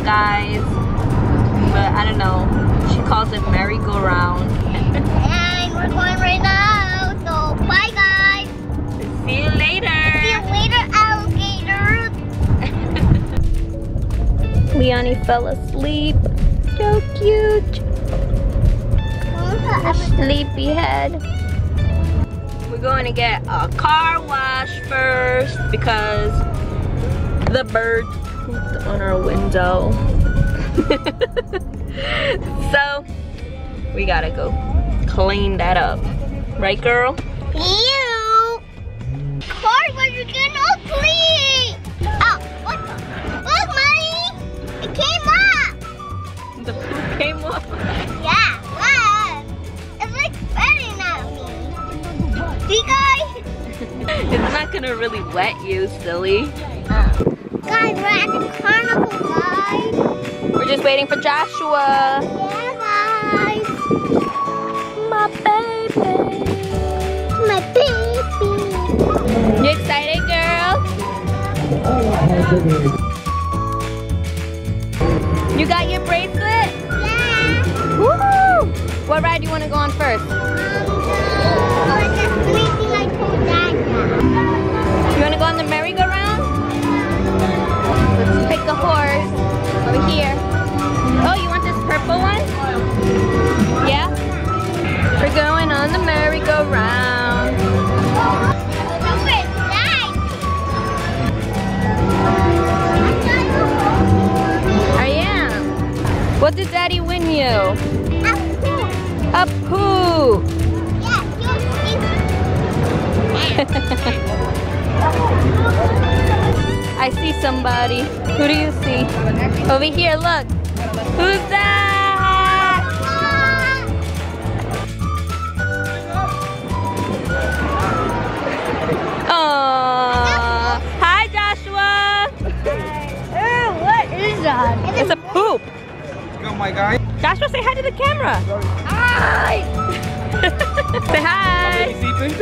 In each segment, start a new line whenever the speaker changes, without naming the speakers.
guys. But I don't know. She calls it merry-go-round.
And we're going right now. So bye guys.
See you later.
See you later, alligator.
Leonie fell asleep. So cute. Sleepyhead. We're going to get a car wash first because the bird pooped on our window. So we gotta go clean that up. Right, girl?
You. Car wash is getting all clean. Oh, what the? Look, Mommy. It came up.
The poop came up.
Yeah, what? It's like spreading at me. See, guys?
It's not gonna really wet you, silly.
Guys, we're at the carnival, guys.
We're just waiting for Joshua.
Yeah, guys.
My baby.
My baby.
You excited, girl? You got your bracelet?
Yeah.
Woo! What ride do you want to go on first? You want to go on the merry-go-round? Let's pick a horse over here. Oh, you want this purple one? Yeah? We're going on the merry-go-round. I am. What did Daddy win you? A poo. I see somebody. Who do you see? Over here, look. Who's that? Aww. Hi, Joshua.
What is that?
It's a poop.
Go, my guy.
Joshua, say hi to the camera.
Hi.
Say hi.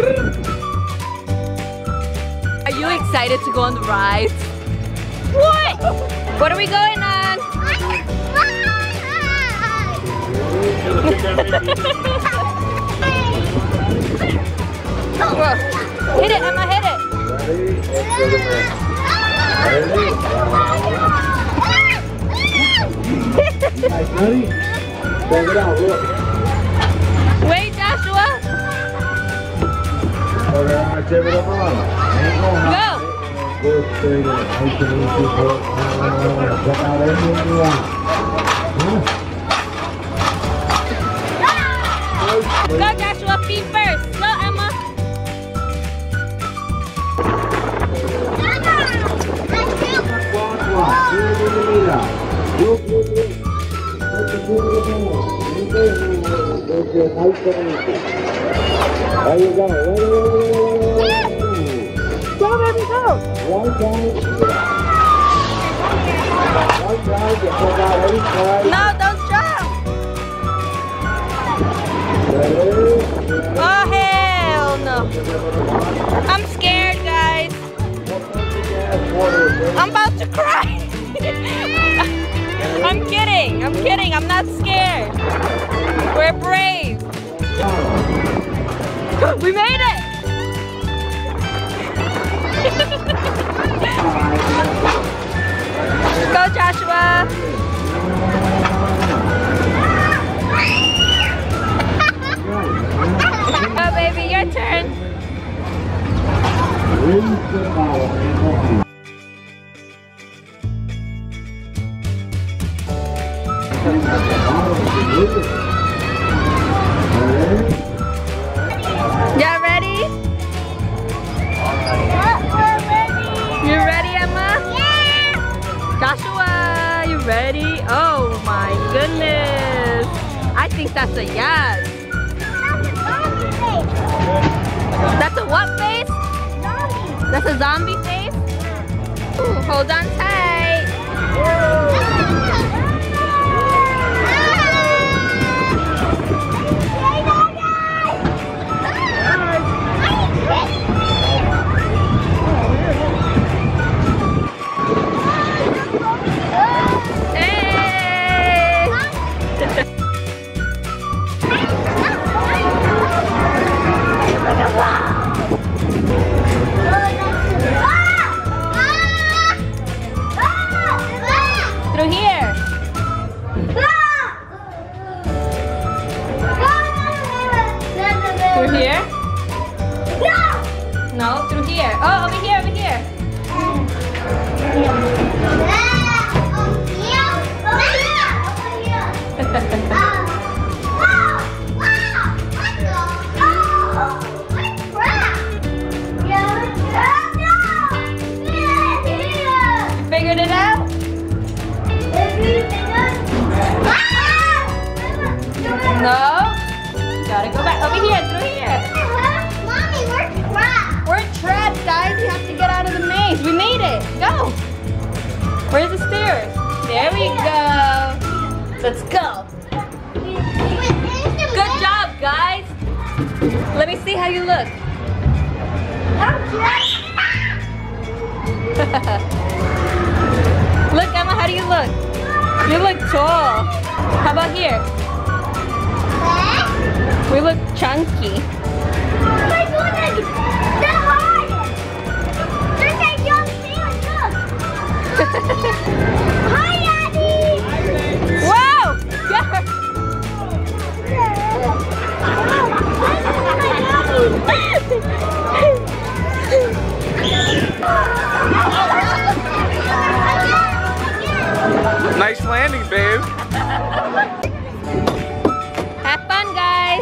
Are you excited to go on the rides? What? What are we going on? Whoa. Hit it, Emma, hit it.
Ready? Bring it out, look.
Wait, Joshua.
Okay, give it up on.
Go.
Go straight in. Check out anything you want.
Go, Joshua, feet first. Go, Emma.
There you go.
Go, baby, go.
One side, you check out every side.
No, don't jump. Oh, hell no. I'm scared, guys. I'm about to cry. I'm kidding. I'm kidding. I'm not scared. We're brave. We made it. Go, Joshua. Go, baby. Your turn. Y'all ready? You ready, Emma?
Yeah.
Joshua, you ready? Oh my goodness. I think that's a yes. That's a what face?
Zombie.
That's a zombie face? Ooh, hold on tight. Hey! Through here?
No!
No, through here. Oh, over here, over here. Figured it out? No. Gotta go back. Over here, through here.
Mommy, we're trapped.
We're trapped, guys. We have to get out of the maze. We made it. Go. Where's the stairs? There we go. Let's go. Good job, guys. Let me see how you look. Look, Emma, how do you look? You look tall. How about here? We look chunky.
My goodness, they're hard. They're like young things, look. Hi, Daddy.
Whoa!
Nice landing, babe.
Have fun, guys.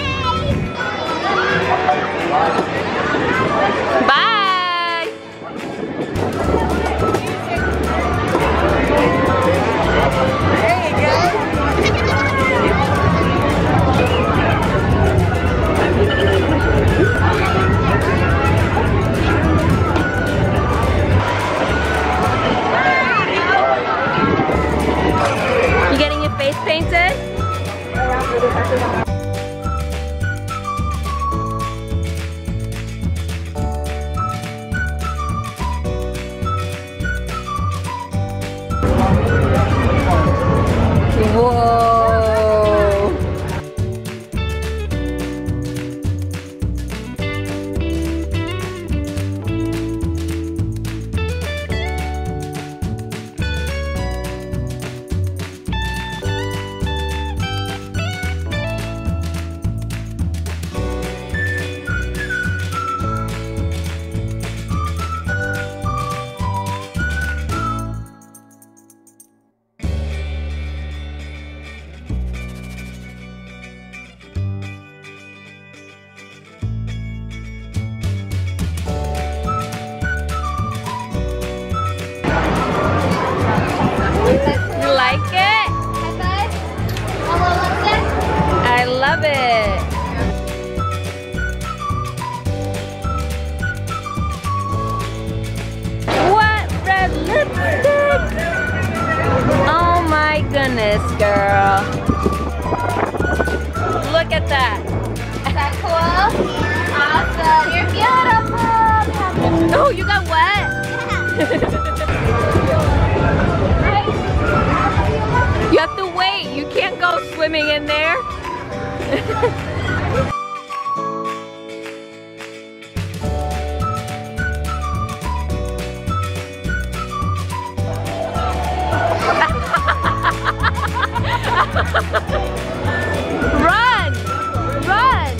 Bye. There you go. You getting your face painted? Whoa! You like it? I love it. What red lipstick? Oh my goodness, girl. Look at that.
Is that cool? Awesome. You're beautiful.
Oh, you got wet? You have to wait. You can't go swimming in there. Run! Run!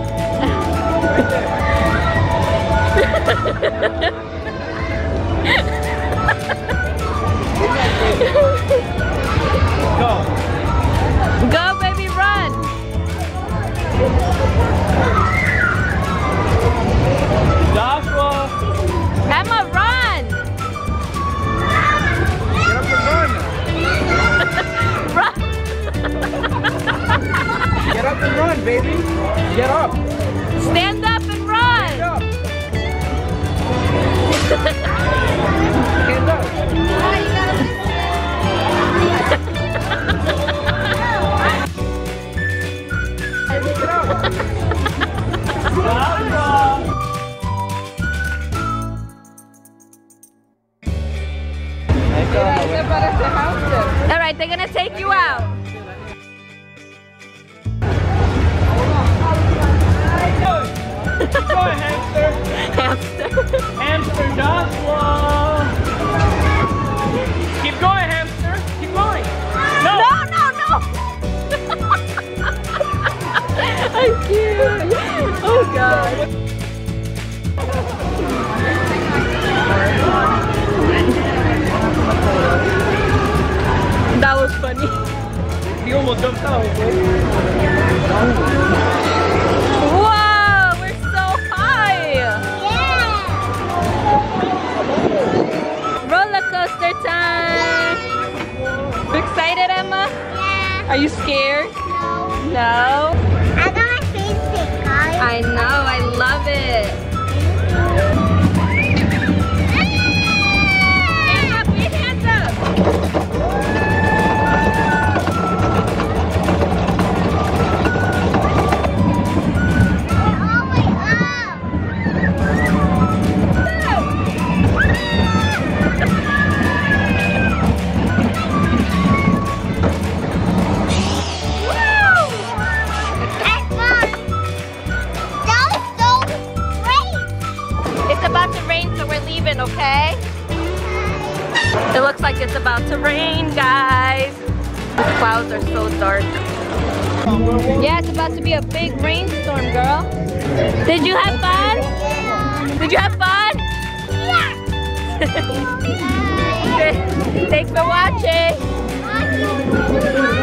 Go.
Go, baby, run!
Joshua.
Emma, run!
Get up and run.
Run!
Get up and run, baby. Get up.
Stand up and run!
Get up. Stand up.
All right, they're gonna take you out.
Go ahead, hamster.
Hamster.
Hamster Joshua. Keep going, hamster. Keep going. No.
No, no, no. I'm cute. Oh god. That was funny.
He almost jumped out.
Whoa, we're so high.
Yeah.
Roller coaster time. You excited, Emma?
Yeah.
Are you scared?
No.
No.
I got my face pick, guys.
I know, I love it. Hands up, put your hands up.
All the way That's fun. That was so great.
It's about to rain, so we're leaving, okay? It looks like it's about to rain, guys. The clouds are so dark. Yeah, it's about to be a big rainstorm, girl. Did you have fun?
Yeah.
Did you have fun?
Yeah.
Thanks for watching.
Bye.